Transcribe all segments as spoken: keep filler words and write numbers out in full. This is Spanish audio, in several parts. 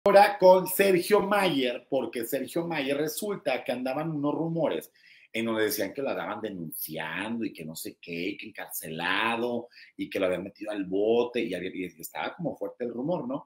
Ahora con Sergio Mayer, porque Sergio Mayer resulta que andaban unos rumores en donde decían que lo andaban denunciando y que no sé qué, y que encarcelado y que lo habían metido al bote y, había, y estaba como fuerte el rumor, ¿no?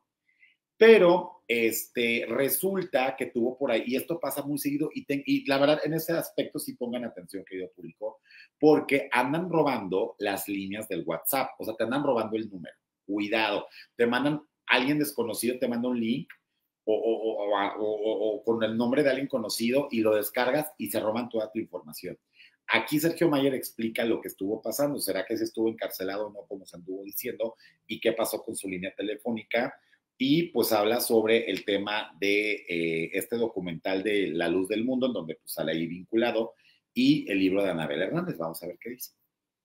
Pero este, resulta que tuvo por ahí, y esto pasa muy seguido, y, ten, y la verdad en ese aspecto sí pongan atención, querido público, porque andan robando las líneas del WhatsApp, o sea, te andan robando el número, cuidado, te mandan, alguien desconocido te manda un link, o, o, o, o, o con el nombre de alguien conocido y lo descargas y se roban toda tu información. Aquí Sergio Mayer explica lo que estuvo pasando. ¿Será que se estuvo encarcelado o no, como se anduvo diciendo? ¿Y qué pasó con su línea telefónica? Y pues habla sobre el tema de eh, este documental de La Luz del Mundo, en donde pues sale ahí vinculado, y el libro de Anabel Hernández. Vamos a ver qué dice.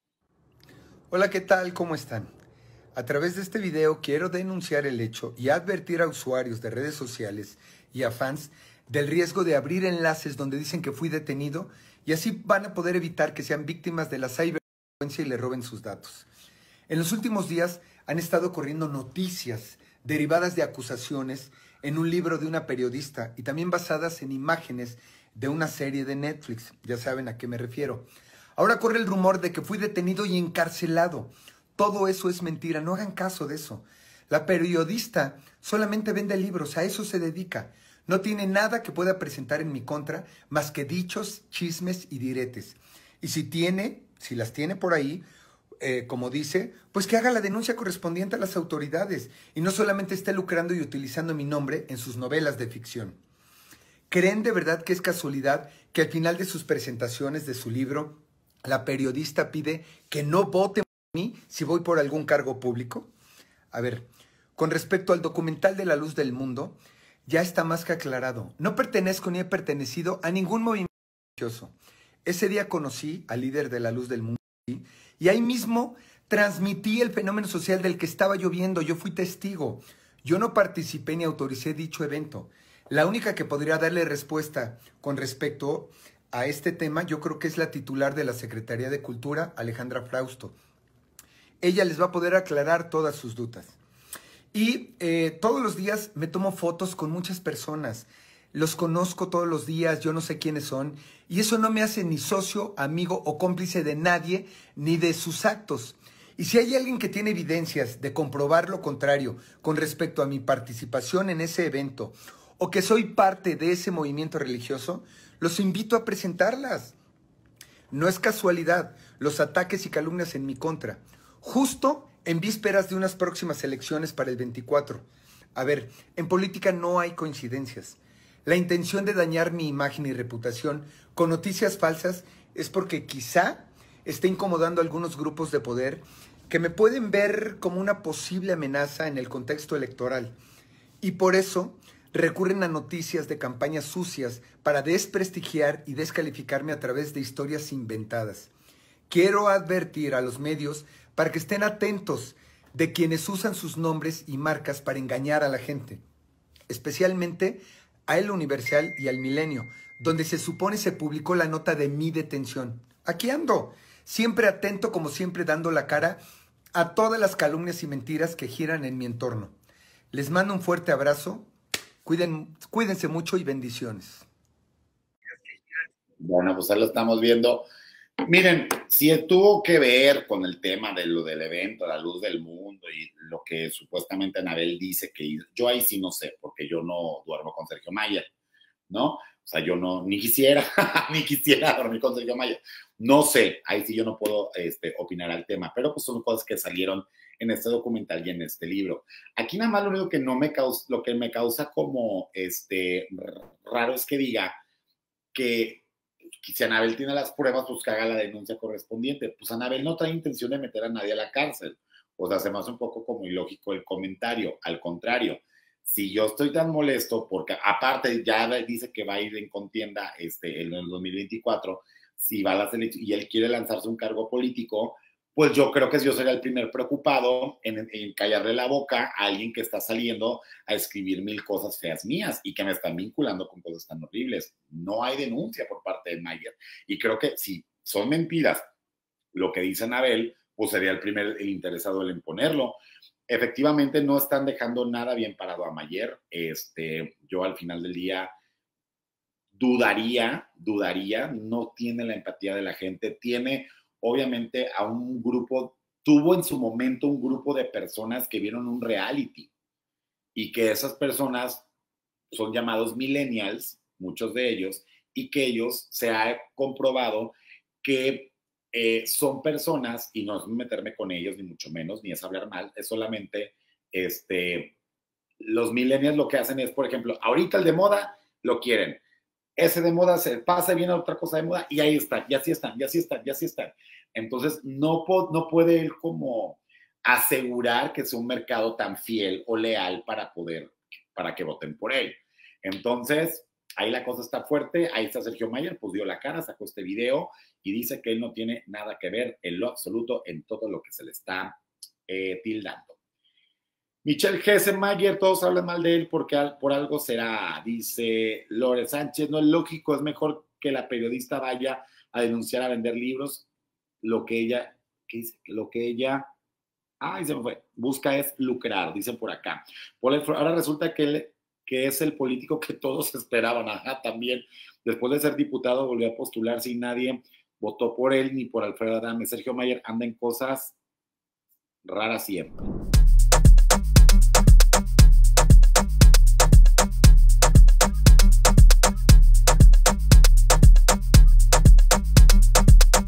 Hola, ¿qué tal? ¿Cómo están? A través de este video quiero denunciar el hecho y advertir a usuarios de redes sociales y a fans del riesgo de abrir enlaces donde dicen que fui detenido y así van a poder evitar que sean víctimas de la ciberdelincuencia y le roben sus datos. En los últimos días han estado corriendo noticias derivadas de acusaciones en un libro de una periodista y también basadas en imágenes de una serie de Netflix. Ya saben a qué me refiero. Ahora corre el rumor de que fui detenido y encarcelado. Todo eso es mentira, no hagan caso de eso. La periodista solamente vende libros, a eso se dedica. No tiene nada que pueda presentar en mi contra más que dichos, chismes y diretes. Y si tiene, si las tiene por ahí, eh, como dice, pues que haga la denuncia correspondiente a las autoridades y no solamente esté lucrando y utilizando mi nombre en sus novelas de ficción. ¿Creen de verdad que es casualidad que al final de sus presentaciones de su libro, la periodista pide que no voten por mí si voy por algún cargo público? A ver, con respecto al documental de La Luz del Mundo, ya está más que aclarado. No pertenezco ni he pertenecido a ningún movimiento religioso. Ese día conocí al líder de La Luz del Mundo y ahí mismo transmití el fenómeno social del que estaba yo viendo. Yo fui testigo. Yo no participé ni autoricé dicho evento. La única que podría darle respuesta con respecto a este tema, yo creo que es la titular de la Secretaría de Cultura, Alejandra Frausto. Ella les va a poder aclarar todas sus dudas. Y eh, todos los días me tomo fotos con muchas personas. Los conozco todos los días, yo no sé quiénes son. Y eso no me hace ni socio, amigo o cómplice de nadie, ni de sus actos. Y si hay alguien que tiene evidencias de comprobar lo contrario con respecto a mi participación en ese evento, o que soy parte de ese movimiento religioso, los invito a presentarlas. No es casualidad los ataques y calumnias en mi contra, justo en vísperas de unas próximas elecciones para el veinticuatro. A ver, en política no hay coincidencias. La intención de dañar mi imagen y reputación con noticias falsas es porque quizá esté incomodando a algunos grupos de poder que me pueden ver como una posible amenaza en el contexto electoral. Y por eso recurren a noticias de campañas sucias para desprestigiar y descalificarme a través de historias inventadas. Quiero advertir a los medios para que estén atentos de quienes usan sus nombres y marcas para engañar a la gente, especialmente a El Universal y al Milenio, donde se supone se publicó la nota de mi detención. Aquí ando, siempre atento, como siempre, dando la cara a todas las calumnias y mentiras que giran en mi entorno. Les mando un fuerte abrazo, Cuiden, cuídense mucho y bendiciones. Bueno, pues ahí lo estamos viendo. Miren, si tuvo que ver con el tema de lo del evento, La Luz del Mundo y lo que supuestamente Anabel dice que hizo, yo ahí sí no sé, porque yo no duermo con Sergio Mayer, ¿no? O sea, yo no, ni quisiera, ni quisiera dormir con Sergio Mayer. No sé, ahí sí yo no puedo este, opinar al tema, pero pues son cosas que salieron en este documental y en este libro. Aquí nada más lo único que no me causa, lo que me causa como este raro es que diga que si Anabel tiene las pruebas, pues que haga la denuncia correspondiente. Pues Anabel no trae intención de meter a nadie a la cárcel. O sea, se me hace un poco como ilógico el comentario. Al contrario, si yo estoy tan molesto, porque aparte ya dice que va a ir en contienda este, en el dos mil veinticuatro, si va a las elecciones y él quiere lanzarse un cargo político, pues yo creo que yo sería el primer preocupado en, en callarle la boca a alguien que está saliendo a escribir mil cosas feas mías y que me están vinculando con cosas tan horribles. No hay denuncia por parte de Mayer. Y creo que si son mentiras lo que dice Anabel, pues sería el primer el interesado en ponerlo. efectivamente no están dejando nada bien parado a Mayer. Este, yo al final del día dudaría, dudaría, no tiene la empatía de la gente, tiene obviamente a un grupo, tuvo en su momento un grupo de personas que vieron un reality y que esas personas son llamados millennials, muchos de ellos, y que ellos se ha comprobado que eh, son personas, y no es meterme con ellos, ni mucho menos, ni es hablar mal, es solamente, este, los millennials lo que hacen es, por ejemplo, ahorita el de moda lo quieren, ese de moda se pasa y viene otra cosa de moda, y ahí están, y así están, y así están, y así están. Entonces, no, no puede él como asegurar que sea un mercado tan fiel o leal para poder, para que voten por él. Entonces, ahí la cosa está fuerte, ahí está Sergio Mayer, pues dio la cara, sacó este video y dice que él no tiene nada que ver en lo absoluto en todo lo que se le está eh, tildando. Michelle Mayer, todos hablan mal de él porque por algo será, dice Lore Sánchez, no es lógico, es mejor que la periodista vaya a denunciar a vender libros, lo que ella, ¿qué dice? Lo que ella, ay, se me fue, busca es lucrar, dicen por acá. Ahora resulta que él, que es el político que todos esperaban, ajá, también, después de ser diputado volvió a postularse y nadie votó por él ni por Alfredo Adame. Sergio Mayer anda en cosas raras siempre.